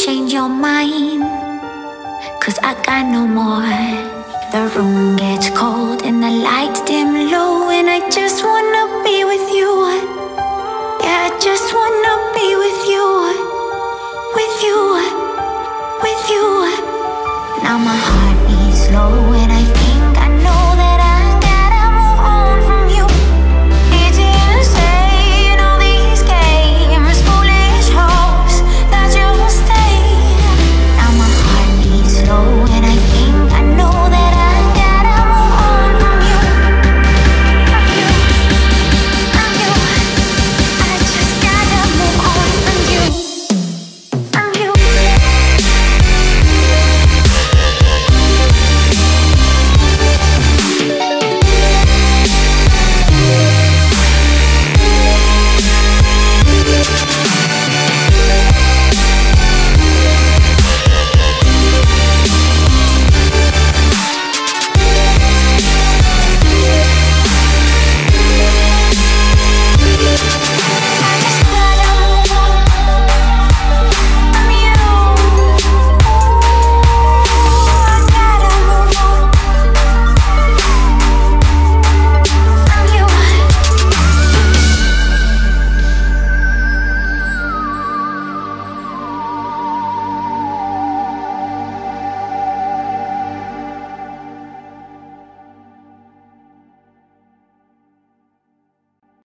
change your mind, 'cause I got no more. The room gets cold and the lights dim low, and I just wanna be with you. Yeah, I just wanna be with you, with you, with you. Now my heart beats slow